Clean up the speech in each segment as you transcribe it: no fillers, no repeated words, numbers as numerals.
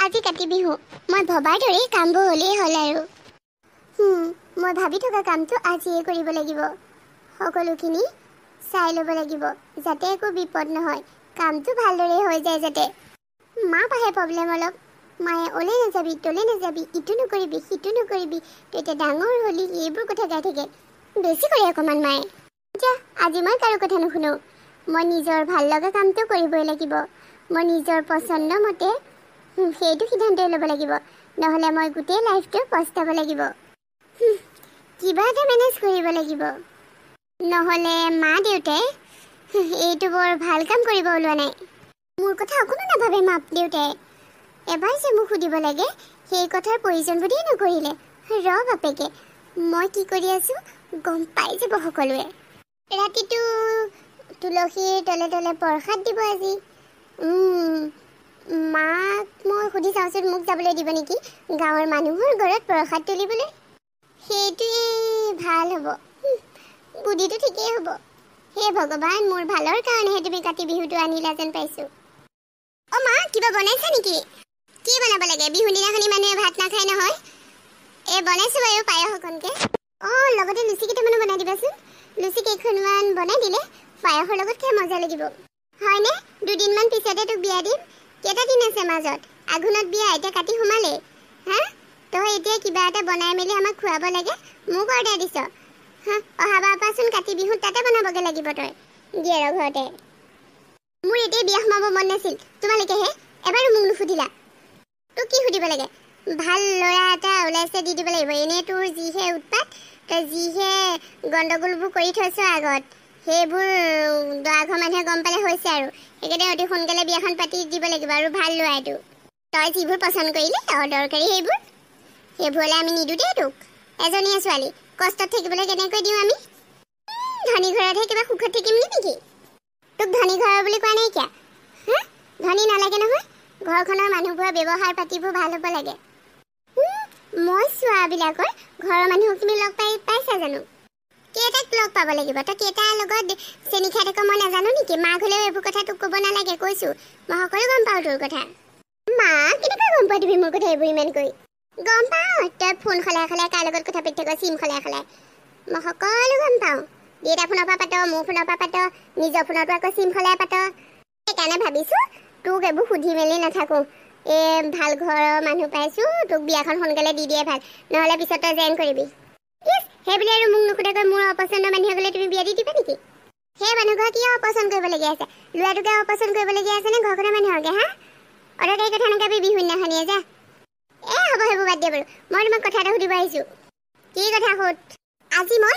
আজি কাতি বিহু মই ভবাৰ দৰে কামবোৰ হ'লেই হ'ল আৰু মই ভাবি থকা কামটো আজিয়ে কৰিব লাগিব সকলোখিনি চাই ল'ব লাগিব যাতে একো বিপদ নহয় কামটো ভালদৰে হৈ যায় যাতে মা পাহে প্ৰব্লেম অলপ মায়ে ওলে নাযাবি তলে নাযাবি ইটো নকৰিবি সিটো নকৰিবি তেতিয়া ডাঙৰ হ'লি এইবোৰ কথা গাই থাকে বেছি কৰে অকণমান মায়ে যা আজি মই কাৰো কথা নুশুনো মই নিজৰ ভাল লগা কামটো কৰিবই লাগিব মই নিজৰ পচন্দ মতে সেইটো সিদ্ধান্তই ল'ব লাগিব নহ'লে মই গোটেই লাইফটো পস্তাব লাগিব কিবা এটা মেনেজ কৰিব লাগিব নহ'লে মা দেউতাই এইটো বৰ ভাল কাম কৰিব ওলোৱা নাই মোৰ কথা অকণো নাভাবে মা দেউতাই এবাৰ যে মোক সুধিব লাগে সেই কথাৰ প্ৰয়োজন বুলিয়ে নকৰিলে ৰ বাপেকে মই কি কৰি আছোঁ গম পাই যাব সকলোৱে ৰাতিটো তুলসীৰ তলে তলে প্ৰসাদ দিব আজি মাক মই সুধি চাওঁচোন মোক যাবলৈ দিব নেকি গাঁৱৰ মানুহৰ ঘৰত প্ৰসাদ তুলিবলৈ সেইটোৱে ভাল হ'ব বুদ্ধিটো ঠিকেই হ'ব হে ভগৱান মোৰ ভালৰ কাৰণেহে তুমি কাতি বিহুটো আনিলা যেন পাইছোঁ অ' মা কিবা বনাইছা নেকি কি বনাব লাগে বিহু দিনাখনি মানুহে ভাত নাখায় নহয় বনাইছোঁ বাৰু পায়স অকণকৈ অঁ লগতে লুচি কেইটামানো বনাই দিবাচোন লুচি কেইখনমান বনাই দিলে পায়সৰ লগত খাই মজা লাগিব হয়নে দুদিনমান পিছতে তোক বিয়া দিম কেইটা দিন আছে মাজত আঘোণত বিয়া এতিয়া কাটি সোমালে হা তই এতিয়া কিবা এটা বনাই মেলি আমাক খুৱাব লাগে মোক অৰ্ডাৰ দিছ হা অহাবাৰ পৰাচোন কাতি বিহুত তাতে বনাবগৈ লাগিব তই গিয়েৰৰ ঘৰতে মোৰ এতিয়া বিয়া সোমাব মন নাছিল তোমালোকেহে এবাৰো মোক নুসুধিলা তোক কি সুধিব লাগে ভাল ল'ৰা এটা ওলাইছে দি দিব লাগিব এনেই তোৰ যিহে উৎপাত তই যিহে গণ্ডগোলবোৰ কৰি থৈছ আগত সেইবোৰ দৰাঘৰ মানুহে গম পালে হৈছে আৰু সেইকাৰণে অতি সোনকালে বিয়াখন পাতি দিব লাগিব আৰু ভাল ল'ৰা এইটো তই যিবোৰ পচন্দ কৰিলি অদৰকাৰী সেইবোৰলৈ আমি নিদোঁ দেই তোক এজনীয়ে ছোৱালী কষ্টত থাকিবলৈ কেনেকৈ দিওঁ আমি ধনী ঘৰতহে কিবা সুখত থাকিম নেকি তোক ধনী ঘৰৰ বুলি কোৱা নাইকিয়া হা ধনী নালাগে নহয় ঘৰখনৰ মানুহবোৰৰ ব্যৱহাৰ পাতিবোৰ ভাল হ'ব লাগে মই চোৱাবিলাকৰ ঘৰৰ মানুহক তুমি লগ পাইছা জানো কেইটাক লগ পাব লাগিব তই কেইটাৰ লগত চেনি খাই থাক মই নাজানো নেকি মাক হ'লেও এইবোৰ কথা তোক ক'ব নালাগে কৈছোঁ মই সকলো গম পাওঁ তোৰ কথা মা কেনেকৈ গম পোৱা তুমি মোৰ কথা এইবোৰ ইমানকৈ গম পাওঁ তই ফোন সলাই সলাই কাৰ লগত কথা পাতি থাক চিম সলাই সলাই মই সকলো গম পাওঁ দেউতা ফোনৰ পৰা পাত মোৰ ফোনৰ পৰা পাত নিজৰ ফোনতো আকৌ চিম সলাই পাত সেইকাৰণে ভাবিছোঁ তোক এইবোৰ সুধি মেলি নাথাকোঁ ভাল ঘৰৰ মানুহ পাইছোঁ তোক বিয়াখন সোনকালে দি দিয়ে ভাল নহ'লে পিছত তই জইন কৰিবি সেইবুলি আৰু মোক নুসুধাকৈ মোৰ অপচন্দ মানুহে গ'লে তুমি বিয়া দি দিবা নেকি সেই মানুহঘৰ কিয় অপচন্দ কৰিবলগীয়া আছে ল'ৰাটোকে অপচন্দ কৰিবলগীয়া আছেনে ঘৰখনৰ মানুহকে হা অদৰকাৰী কথা নাকাবি বিহু দিনাখনিয়ে যা হ'ব সেইবোৰ বাদ দিয়া বাৰু মই তোমাক কথা এটা সুধিব আহিছোঁ কি কথা সোধ আজি মই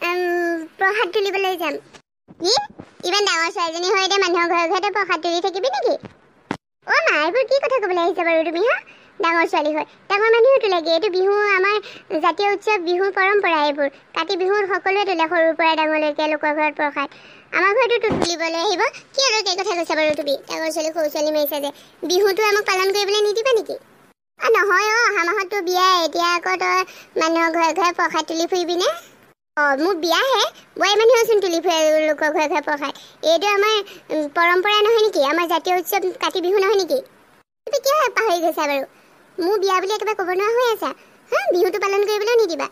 প্ৰসাদ তুলিবলৈ যাম কি ইমান ডাঙৰ ছোৱালীজনী হৈ এতিয়া মানুহৰ ঘৰে ঘৰতে প্ৰসাদ তুলি থাকিবি নেকি অ' মা এইবোৰ কি কথা ক'বলৈ আহিছা বাৰু তুমি হা ডাঙৰ ছোৱালী হয় ডাঙৰ মানুহেও তোলেগে এইটো বিহু আমাৰ জাতীয় উৎসৱ বিহুৰ পৰম্পৰা এইবোৰ কাতি বিহুত সকলোৱে তোলে সৰুৰ পৰা ডাঙৰলৈকে লোকৰ ঘৰত প্ৰসাদ আমাৰ ঘৰতো তুলিবলৈ আহিব কি আৰু এই কথা কৈছা বাৰু তুমি ডাঙৰ ছোৱালী সৰু ছোৱালী মাৰিছা যে বিহুটো আমাক পালন কৰিবলৈ নিদিবা নেকি নহয় অহা মাহততো বিয়া এতিয়া আকৌ তই মানুহৰ ঘৰে ঘৰে প্ৰসাদ তুলি ফুৰিবিনে মোৰ বিয়াহে বোৱাৰী মানুহেওচোন তুলি ফুৰে লোকৰ ঘৰে ঘৰে প্ৰসাদ এইটো আমাৰ পৰম্পৰা নহয় নেকি আমাৰ জাতীয় উৎসৱ কাতি বিহু নহয় নেকি তুমি কিয় পাহৰি গৈছা বাৰু মোৰ বিয়া বুলি একেবাৰে ক'ব নোৱাৰা হৈ আছা হা বিহুটো পালন কৰিবলৈও নিদিবা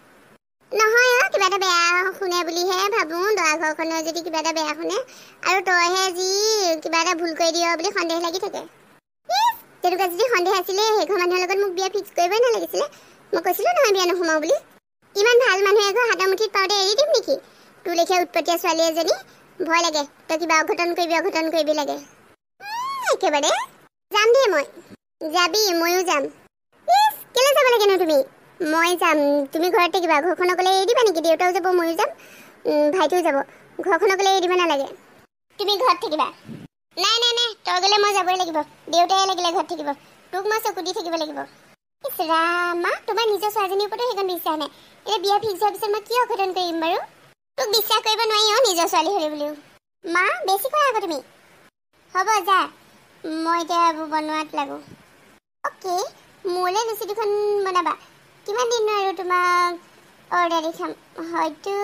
নহয় কিবা এটা বেয়া শুনে বুলিহে ভাবোঁ দৰা ঘৰখনৰ যদি কিবা এটা বেয়া শুনে আৰু তইহে যি কিবা এটা ভুল কৰি দিয় বুলি সন্দেহ লাগি থাকে তেনেকুৱা যদি সন্দেহ আছিলে সেইঘৰ মানুহৰ লগত মোক বিয়া ফিক্স কৰিবই নালাগিছিলে মই কৈছিলোঁ নহয় বিয়া নোসোমাওঁ বুলি ইমান ভাল মানুহ এঘৰ হাতৰ মুঠিত পাওঁতে এৰি দিম নেকি তোৰ লেখীয়া উৎপতীয়া ছোৱালী এজনী ভয় লাগে তই কিবা অঘটন কৰিবি লাগে একেবাৰে যাম দেই মই যাবি ময়ো যাম কেলৈ যাব লাগেনো তুমি মই যাম তুমি ঘৰত থাকিবা ঘৰখনক গ'লে এৰি দিবা নেকি দেউতাও যাব ময়ো যাম ভাইটিও যাব ঘৰখনক গ'লে এৰি দিব নালাগে তুমি ঘৰত থাকিবা নাই তই গ'লে মই যাবই লাগিব দেউতাই লাগিলে ঘৰত থাকিব তোক মই চকু দি থাকিব লাগিব ইছ ৰাম মা তোমাৰ নিজৰ ছোৱালীজনীৰ ওপৰতো সেইখন বিশ্বাস নাই এতিয়া বিয়া ফিক্স হোৱাৰ পিছত মই কি অঘটন কৰিম বাৰু তোক বিশ্বাস কৰিব নোৱাৰি নিজৰ ছোৱালী হ'লে বুলিও মা বেছি কৰা আকৌ তুমি হ'ব যা মই এতিয়া এইবোৰ বনোৱাত লাগোঁ অ'কে মোলৈ লুচি দুখন বনাবা কিমান দিন আৰু তোমাক অৰ্ডাৰ দি খাম হয়তো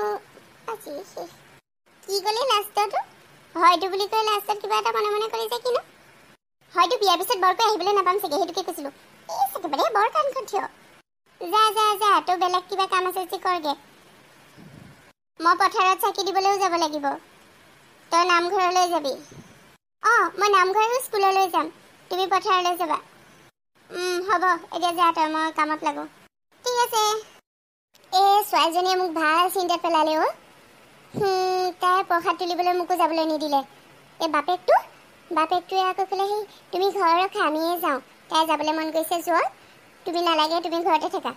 আজি শেষ কি ক'লে লাষ্টতো হয়তো বুলি কৈ লাষ্টত কিবা এটা মনে মনে কৰিছে কিনো হয়তো বিয়াৰ পিছত বৰকৈ আহিবলৈ নাপাম চাগে, সেইটোকে কৈছিলোঁ। এই একেবাৰে বৰ কাণখন থিয়। যা যা যা, তই বেলেগ কিবা কাম আছে যদি কৰগে। মই পথাৰত চাকি দিবলৈও যাব লাগিব। তই নামঘৰলৈ যাবি। মই নামঘৰ আৰু স্কুললৈ যাম, তুমি পথাৰলৈ যাবা। হ'ব, এতিয়া যা তই, মই কামত লাগো। ঠিক আছে। ছোৱালীজনীয়ে মোক ভাল চিন্তাত পেলালে অ'। তাই প্ৰসাদ তুলিবলৈ মোকো যাবলৈ নিদিলে। এই বাপেকটোৱে আকৌ ক'লে, সেই তুমি ঘৰ ৰখা, আমিয়ে যাওঁ, তাই যাবলৈ মন গৈছে যোৱা, তুমি নালাগে, তুমি ঘৰতে থাকা।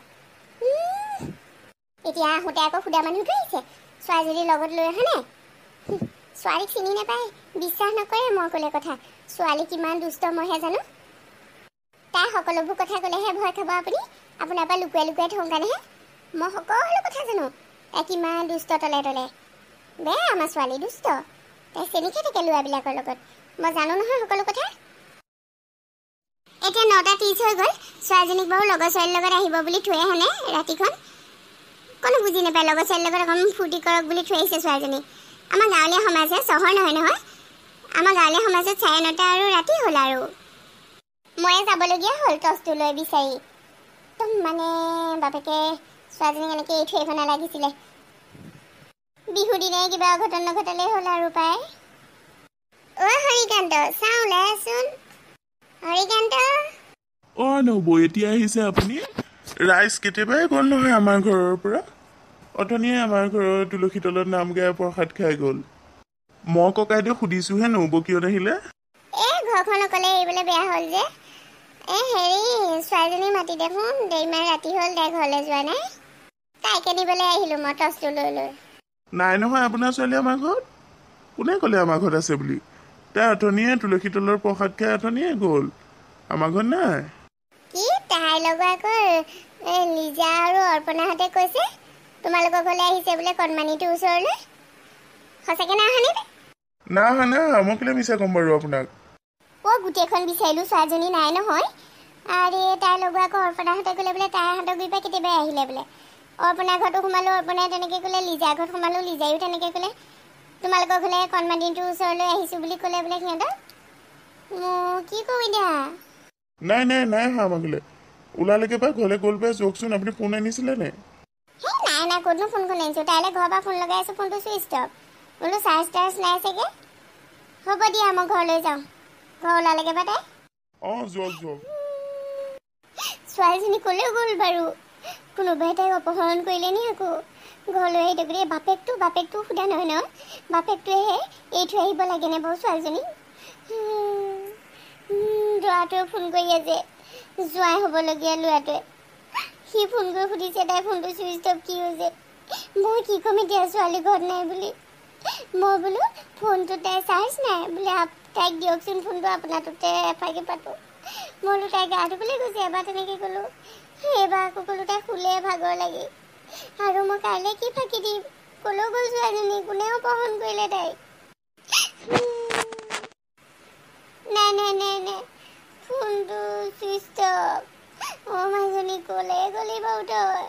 এতিয়া আহোঁতে আকৌ সুদা মানুহটো আহিছে, ছোৱালীজনীৰ লগত লৈ অহা নাই। ছোৱালীক চিনি নাপায়, বিশ্বাস নকৰে মই ক'লে কথা। ছোৱালী কিমান দুষ্ট মইহে জানো। তাই সকলোবোৰ কথা ক'লেহে ভয় খাব আপুনি, আপোনাৰ পৰা লুকুৱাই লুকুৱাই থওঁ কাৰণেহে। মই সকলো কথা জানো, তাই কিমান দুষ্ট তলে তলে। বেয়া আমাৰ ছোৱালী দুষ্ট, তাই চেনিকে থাকে ল'ৰাবিলাকৰ লগত, মই জানো নহয় সকলো কথা। এতিয়া 9:30 হৈ গ'ল, ছোৱালীজনীক বাৰু লগৰ ছোৱালীৰ লগত আহিব বুলি থৈ আহে নে ৰাতিখন। কোনো বুজি নাপায়, লগৰ ছোৱালীৰ লগত অকণ ফূৰ্তি কৰক বুলি থৈ আহিছে ছোৱালীজনী। আমাৰ গাঁৱলীয়া সমাজহে, চহৰ নহয়। আমাৰ গাঁৱলীয়া সমাজত 9:30 আৰু ৰাতি হ'ল আৰু। ময়ে যাবলগীয়া হ'ল টচটো লৈ বিচাৰি। একদম মানে বাপেকে ছোৱালীজনীক এনেকৈ এৰি থৈ আহিব নালাগিছিলে। বিহু দিনাই কিবা অঘটন নঘটালেই হ'ল আৰু পায়। হৰিকান্ত, চাওঁ ওলাইচোন। হৰিকান্ত নবৌ, এতিয়া আহিছে আপুনি? ৰাইজ কেতিয়াবাই গ'ল নহয় আমাৰ ঘৰৰ পৰা। অথনিয়ে আমাৰ ঘৰৰ তুলসী তলত নাম গাই প্ৰসাদ খাই গ'ল। মই ককাইদেউ সুধিছোহে নবৌ কিয় নাহিলে। ঘৰখন অকলে এৰিবলৈ বেয়া হ'ল যে। হেৰি, ছোৱালীজনী মাতি দেখোন, ইমান ৰাতি হ'ল, তাই ঘৰলৈ যোৱা নাই। তাইকে নিবলৈ আহিলোঁ মই টচটো লৈ। নাই নহয় আপোনাৰ ছোৱালী আমাৰ ঘৰত। কোনে ক'লে আমাৰ ঘৰত আছে বুলি? তাই অথনিয়ে তুলসী তলৰ প্ৰসাদ খাই অথনিয়ে গ'ল, আমাৰ ঘৰত নাই। কি তাইৰ লগত আকৌ লিজা আৰু অৰ্পণাহঁতে কৈছে তোমালোকৰ ঘৰলৈ আহিছে বোলে কণমানিটোৰ ওচৰলৈ। সঁচাকৈ নাই অহা নে? নাই, মই কেলৈ মিছা ক'ম বাৰু আপোনাক। গোটেইখন বিচাৰিলোঁ, ছোৱালীজনী নাই নহয়। আৰে তাইৰ লগত আকৌ অৰ্পণাহঁতে ক'লে বোলে তাইহঁতৰ গুৰিৰ পৰা কেতিয়াবাই আহিলে বোলে। অৰ্পণাৰ ঘৰতো সোমালোঁ, অৰ্পণাই তেনেকৈ ক'লে। লিজাৰ ঘৰত সোমালোঁ, লিজায়ো তেনেকৈ ক'লে। তোমালোকৰ ঘৰলৈ কণমানিটোৰ ওচৰলৈ আহিছোঁ বুলি ক'লে বোলে সিহঁতক। কি কৰোঁ এতিয়া? নাই অহা আমাৰ ঘৰলৈ। ওলালেগে পাই, ঘৰলৈ গ'ল পাই। চাওকচোন, আপুনি ফোন আনিছিলে নে? নাই, ক'তনো ফোনখন আনিছোঁ? তাইলৈ ঘৰৰ পৰা ফোন লগাই আছোঁ, ফোনটো চুইচ অফ। বোলো চাৰ্জ নাই চাগে। হ'ব দিয়া, মই ঘৰলৈ যাওঁ। ঘৰ ওলালেগে বা তাই। যোৱক। ছোৱালীজনী ক'লৈ গ'ল বাৰু? কোনোবাই তাইক অপহৰণ কৰিলে নি আকৌ? ঘৰলৈ আহি থাকোঁতে বাপেকটো সোধা নহয় ন? বাপেকটোৱেহে এৰি থৈ আহিব লাগেনে বাৰু ছোৱালীজনী? ল'ৰাটোৱে ফোন কৰি আছে, জোৱাই হ'বলগীয়া ল'ৰাটোৱে। সি ফোন কৰি সুধিছে তাই ফোনটো চুইচ অফ কি হৈছে। মই কি ক'ম এতিয়া ছোৱালী ঘৰত নাই বুলি। মই বোলো ফোনটো তাই চাৰ্জ নাই বোলে, তাইক দিয়কচোন ফোনটো, আপোনাৰটোতে এফাকি পাতোঁ। মই বোলো তাই গা ধুবলৈ গৈছে, এবাৰ তেনেকৈ ক'লোঁ। এইবাৰ আকৌ ক'লোঁ তাই শুলে ভাগৰ লাগি। আৰু মই কাইলৈ কি ফাঁকি দিম? ক'লৈ গ'ল ছোৱালীজনী? কোনে অপহৰণ কৰিলে তাইক? নাই, ফোনটো চুইচ অফ। মানুহজনী ক'লে গ'লি বাৰু তই?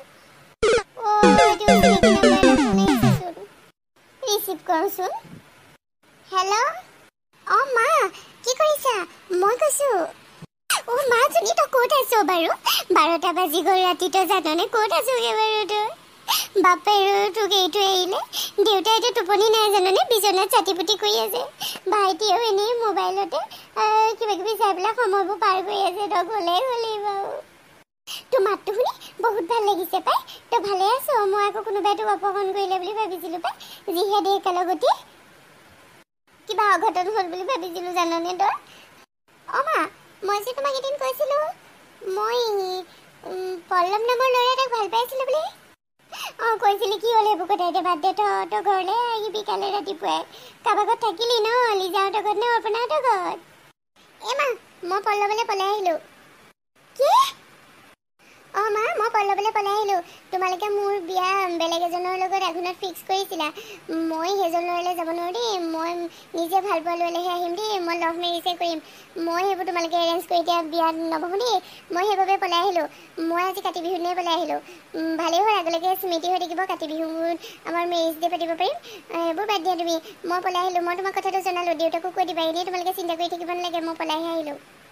ৰিচিভ কৰোঁচোন। হেল্ল', মা কি কৰিছা? মই কৈছোঁ। মাজনী তই ক'ত আছ বাৰু? 12টা বাজি গ'ল ৰাতি, তই জাননে ক'ত আছোগে বাৰু তই? বাপেৰো তোক এৰি থৈ আহিলে। দেউতাই এতিয়া টোপনি নাই জাননে, বিচনাত চাটিপুটি কৰি আছে। ভাইটিয়েও এনেই মোবাইলতে কিবাকিবি চাই পেলাই সময়বোৰ পাৰ কৰি আছে। তই গ'লেই গ'লি বাৰু। তোৰ মাতটো শুনি বহুত ভাল লাগিছে পাই। তই ভালে আছ? মই আকৌ কোনোবাই তোক অপহৰণ কৰিলে বুলি ভাবিছিলোঁ পাই। যিহে দেহ কালগতি, কিবা অঘটন হ'ল বুলি ভাবিছিলোঁ জাননে তই? মা, মই যে তোমাক এদিন কৈছিলোঁ মই পল্লৱ নামৰ ল'ৰা এটাক ভাল পাইছিলোঁ বুলি। কৈছিলি, কি হ'ল সেইবোৰ কথা এতিয়া বাদ দে। তই ঘৰলৈ আহিবি কাইলৈ ৰাতিপুৱাই। কাৰোবাৰ ঘৰত থাকিলি ন? লিজাহঁতৰ ঘৰত নে অৰ্পণাহঁতৰ ঘৰত? মা, মই পল্লৱলৈ পলাই আহিলোঁ। কি? মা, মই পল্লৱলৈ পলাই আহিলোঁ। তোমালোকে মোৰ বিয়া বেলেগ এজনৰ লগত আঘোণত ফিক্স কৰিছিলা। মই সেইজন ল'ৰালৈ যাব নোৱাৰোঁ দেই। মই নিজে ভাল পোৱা ল'ৰালৈহে আহিম দেই। মই লাভ মেৰিজে কৰিম। মই সেইবোৰ তোমালোকে এৰেঞ্জ কৰি এতিয়া বিয়াত নবহোঁ দেই। মই সেইবাবে পলাই আহিলোঁ। মই আজি কাতি বিহুৰ দিনাই পলাই আহিলোঁ। ভালেই হ'ল, আগলৈকে স্মৃতি হৈ থাকিব। কাতি বিহুত আমাৰ মেৰিজ ডে পাতিব পাৰিম। এইবোৰ বাদ দিয়া তুমি। মই পলাই আহিলোঁ। মই তোমাক কথাটো জনালোঁ, দেউতাকো কৈ দিবা। এনেই তোমালোকে চিন্তা কৰি থাকিব নালাগে, মই পলাইহে আহিলোঁ।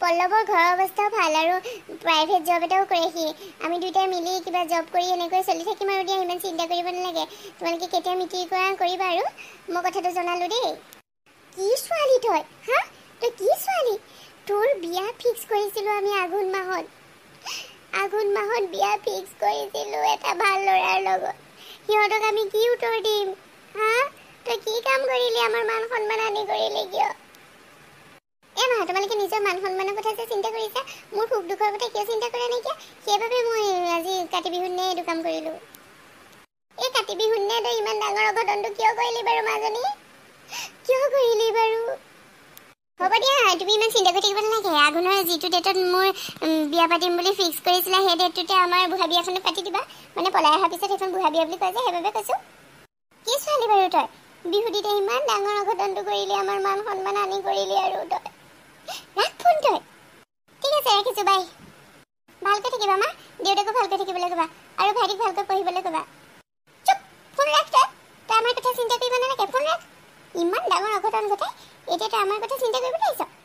পল্লৱৰ ঘৰৰ অৱস্থাও ভাল আৰু প্ৰাইভেট জব এটাও কৰে সি আমি দুইটাই মিলি কিবা জব কৰি এনেকৈ চলি থাকিম আৰু দিয়া ইমান চিন্তা কৰিব নালাগে তোমালোকে কেতিয়া মিটিং কৰিবা আৰু মই কথাটো জনালো দেই কি ছোৱালী তই হা তই কি ছোৱালী তোৰ বিয়া ফিক্স কৰিছিলো আমি আঘোণ মাহত বিয়া ফিক্স কৰিছিলো এটা ভাল ল'ৰাৰ লগত সিহঁতক আমি কি উত্তৰ দিম হা তই কি কাম কৰিলি আমাৰ মান সন্মান আনি কৰিলি কিয় মা তোমালোকে নিজৰ মান সন্মানৰ কথা যে চিন্তা কৰিছা মোৰ সুখ দুখৰ কথা কিয় চিন্তা কৰা নাইকিয়া সেইবাবে মই আজি কাতি বিহুত নে এইটো কাম কৰিলো এই কাতি বিহুত নে তই ইমান ডাঙৰ অঘটনটো কিয় কৰিলি বাৰু মাজনী কিয় কৰিলি বাৰু হ'ব দিয়া তুমি ইমান চিন্তা কৰি থাকিব নালাগে আঘোণৰ যিটো ডেটত মোৰ বিয়া পাতিম বুলি ফিক্স কৰিছিলা সেই ডেটটোতে আমাৰ বুঢ়া বিয়াখনো পাতি দিবা মানে পলাই অহাৰ পিছত সেইখন বুঢ়া বিয়া বুলি কয় যে সেইবাবে কৈছোঁ কি ছোৱালী বাৰু তই বিহুটিতে ইমান ডাঙৰ অঘটনটো কৰিলি আমাৰ মান সন্মান আনি কৰিলি আৰু তই ৰাখ ফোন তই ঠিক আছে ৰাখিছোঁ বাই ভালকৈ থাকিবা মা দেউতাকো ভালকৈ থাকিবলৈ ক'বা আৰু ভাইটিক ভালকৈ পঢ়িবলৈ ক'বা চুপ ফোন ৰাখ তই আমাৰ কথা চিন্তা কৰিব নালাগে ফোন ৰাখ ইমান ডাঙৰ অঘটন ঘটাই এতিয়া তই আমাৰ কথা চিন্তা কৰিব পাৰিছ